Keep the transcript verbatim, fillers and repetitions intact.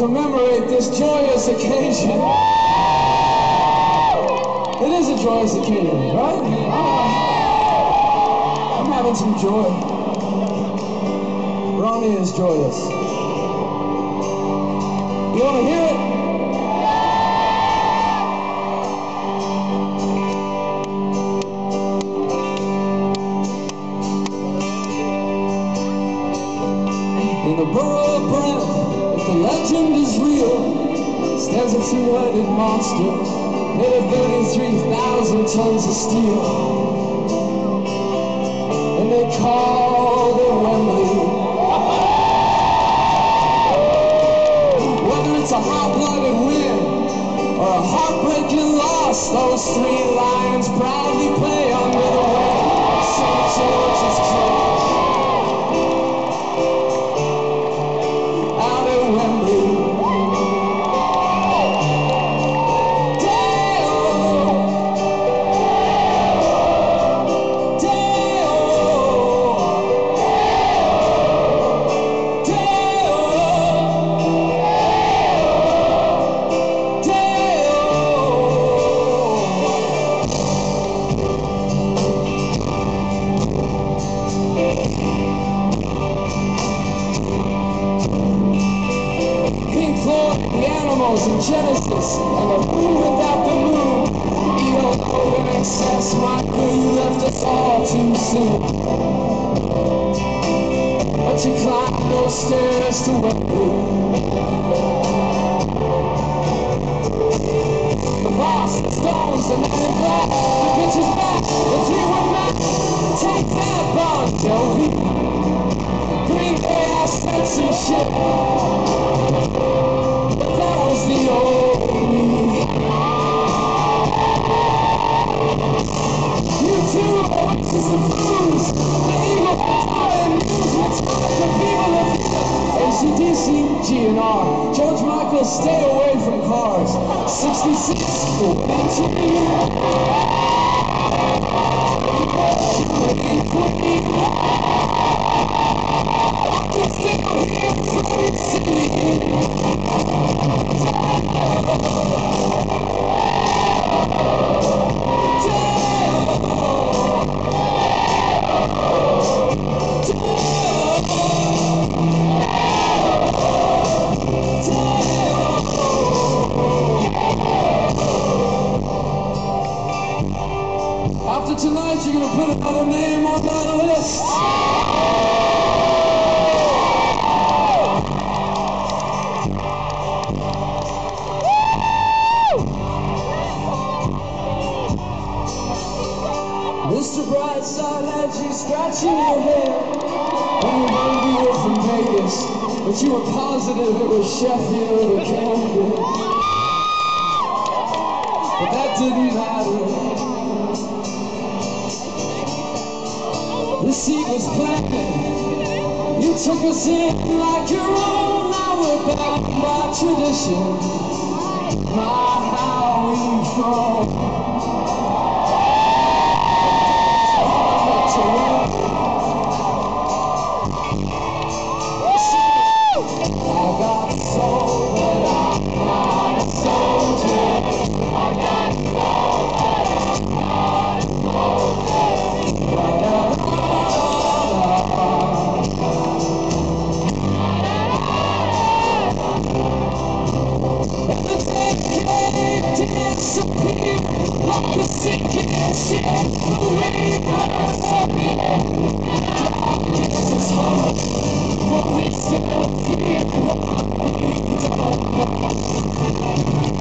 commemorate this joyous occasion. It is a joyous occasion, right? I'm having some joy. Ronnie is joyous. You want to hear it? In the borough of Brent, if the legend is real, stands a two-headed monster made of thirty-three thousand tons of steel. And they call it Wembley. Whether it's a hot-blooded win or a heartbreaking loss, those three lions proudly play under the wing of Saint George's Church. Out at Wembley. The animals in Genesis and the moon without the moon. E L O in excess, Michael, you left us all too soon. But you climbed those stairs to Wembley. The boss, the Stones, the men in black, the pitch is back, the three-one match. Take that, Bon Jovi. Green Day has sent some shit. The old me. You two are witches and fools. The evil power and news. Metallica, Viva La Vida. A C D C, G N R. George Michael, stay away from cars. sixty-six, the winter year. Queen. I can still hear Freddie singing. After tonight, you're gonna put another name on that list. Mister Brightside had you scratching your head when you heard we were from Vegas, but you were positive it was Sheffield or Camden. But that didn't matter. The seed was planted. You took us in like your own. Now we're bound by tradition. My, how we've grown. Disappear like a sinking ship away from Darkness is hard, but we still fear what we don't know.